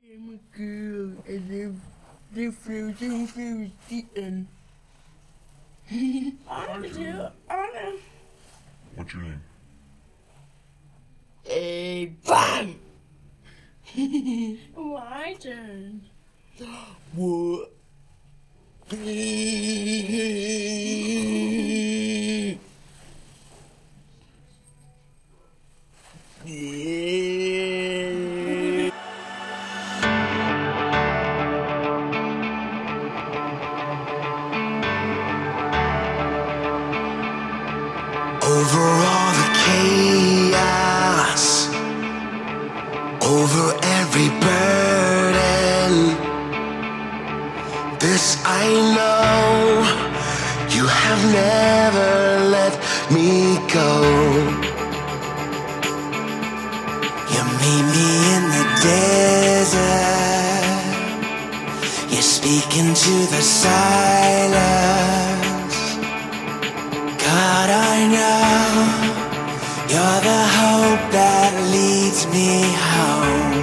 I'm a girl and they're frozen eaten. I don't know. What's your name? Hey, bam! My turn. What? Over all the chaos, over every burden, this I know, you have never let me go. You meet me in the desert, you speak into the silence. God, I know you're the hope that leads me home.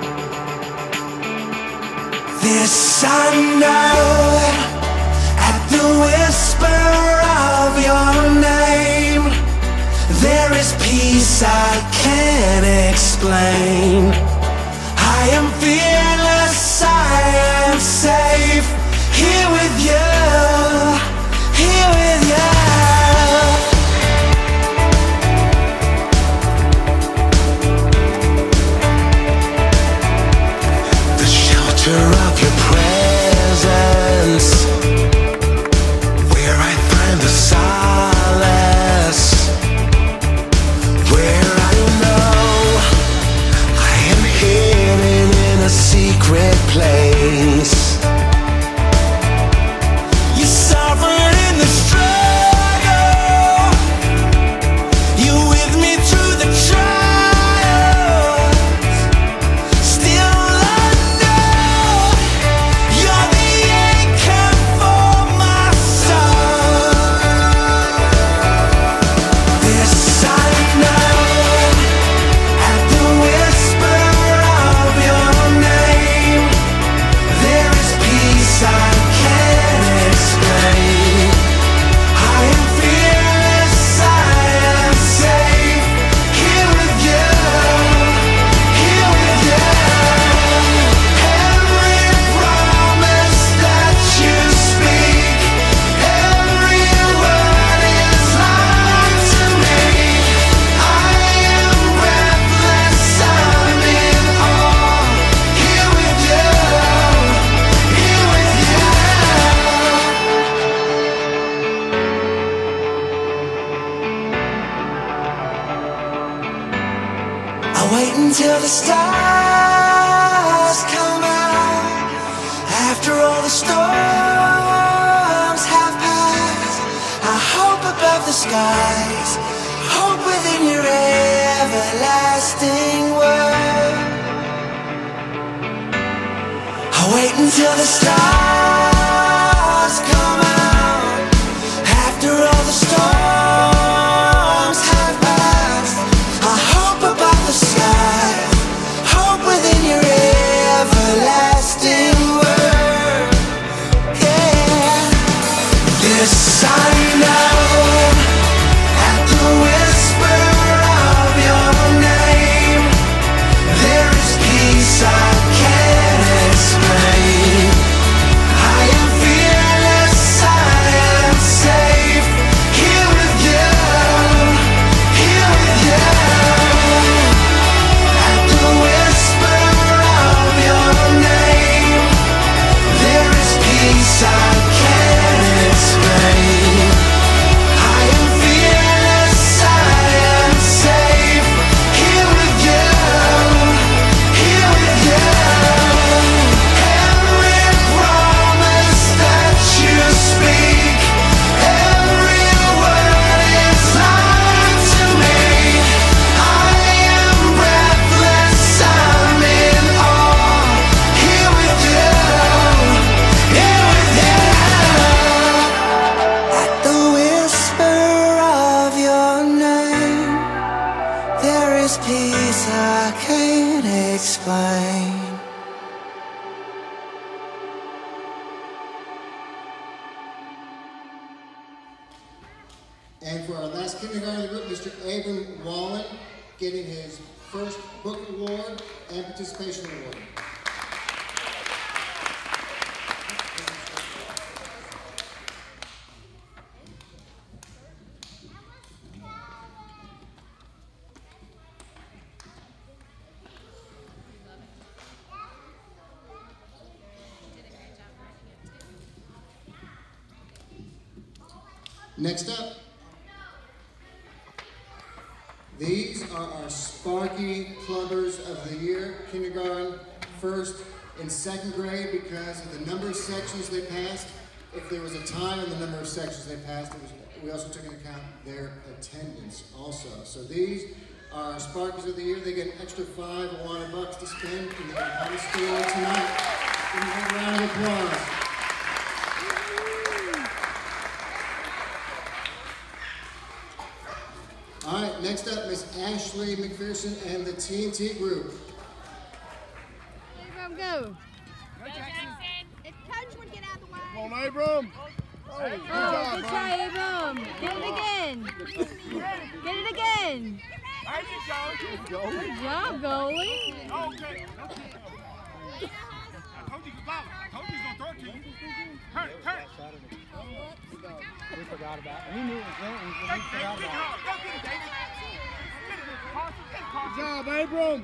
This I know, at the whisper of your name, there is peace I can't explain. I am fearless, I am safe, here with you, here with you. Of your presence, where I find the solace, where I know I am hidden in a secret place. You suffered in the struggle, you with me through the trials. Still wait until the stars come out, after all the storms have passed. I hope above the skies, hope within your everlasting word. I wait until the stars come out, after all the storms have passed. I hope above the sky, hope within your everlasting word. Yeah, this I know, at the whisper of your name, there is peace I can't explain. I am fearless, I am safe, here with you, here with you. I can't explain. I am fearless, I am safe, here with you, here with you. Every promise that you speak, every word is life to me. I am breathless, I'm in awe, here with you. Peace I can't explain. And for our last kindergarten group, Mr. Abram Wallen getting his first book award and participation award. Next up, these are our Sparky Clubbers of the Year, kindergarten, first and second grade, because of the number of sections they passed. If there was a tie on the number of sections they passed, we also took into account their attendance also. So these are our Sparkies of the Year. They get an extra $5 to spend in the high school tonight. Give them a round of applause. All right, next up, Miss Ashley McPherson and the TNT group. Abram, go. Go, Jackson. If Coach would get out of the way. Come on, Abram. Oh, good job, good try, Abram. Get it again. Get it again. There you go. Good job, goalie. Okay. I told you to follow. I told you he was going to throw it to you. Turn it, turn it. We forgot about it. We knew it was there. We forgot about it. Go get it, David. Good job, Abram.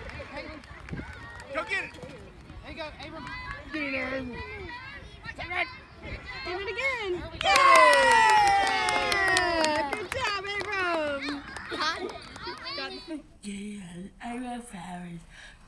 Go get it. There you go, Abram. Get it there, Abram. Give it again. Yeah! Good job, Abram. Yeah, I love flowers.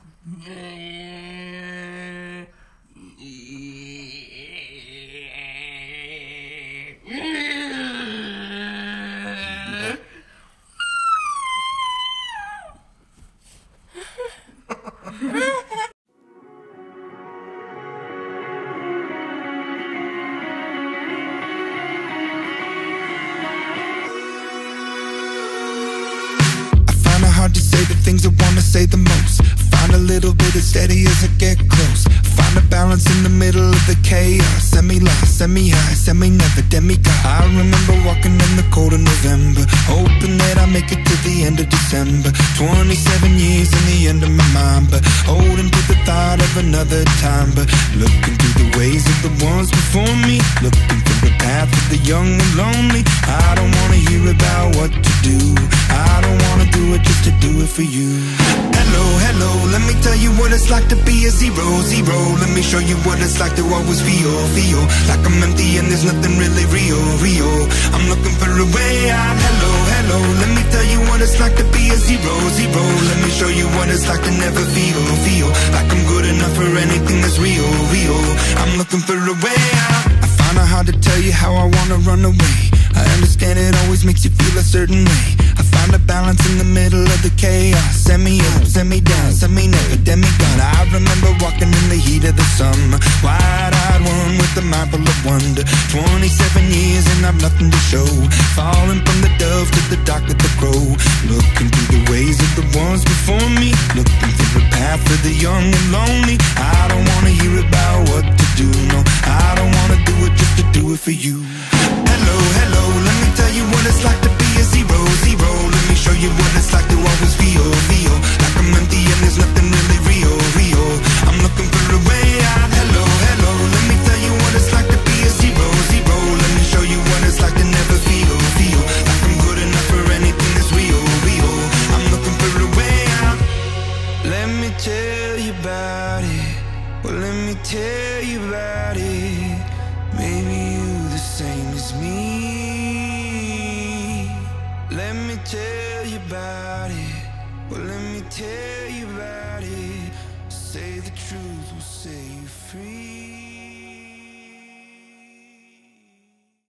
Hard to say the things I wanna say the most. Find a little bit of steady as I get close. Find a balance in the middle of the chaos. Semi-lost, semi-high, semi-never, demigod. I remember walking in the cold of November, hoping that I make it to the end of December. 27 years in the end of my mind, but holding to the thought of another time. But looking through the ways of the ones before me, looking through the path of the young and lonely. I don't wanna hear about what to do. I don't wanna do it just to do it for you. Hello, hello, let me tell you what it's like to be a zero, zero. Let me show you what it's like to always feel, feel like I'm empty and there's nothing really real, real. I'm looking for a way out. Hello, hello, let me tell you what it's like to be a zero, zero. Let me show you what it's like to never feel, feel like I'm good enough for anything that's real, real. I'm looking for a way out. I find it hard to tell you how I wanna run away. I understand it always makes you feel a certain way. I find a balance in the middle of the chaos. Semi up, semi down, semi never, demigod. I remember walking in the heat of the summer, wide-eyed one with a mind full of wonder. 27 years and I've nothing to show. Falling from the dove to the dark of the crow. Looking through the ways of the ones before me, looking through the path of the young and lonely. I don't wanna hear about what to do, no. I don't wanna do it just to do it for you. Hello, hello, let me tell you what it's like to be a zero, zero. Let me show you what it's like to always feel, feel like I'm empty and there's nothing really real, real. I'm looking for a way out. Hello, hello, let me tell you what it's like to be a zero, zero. Let me show you what it's like to never feel, feel like I'm good enough for anything that's real, real. I'm looking for a way out. Let me tell you about it. Well, let me tell you about it. Maybe you the same as me. Let me tell you about it. Well, let me tell you about it. Say the truth will set you free.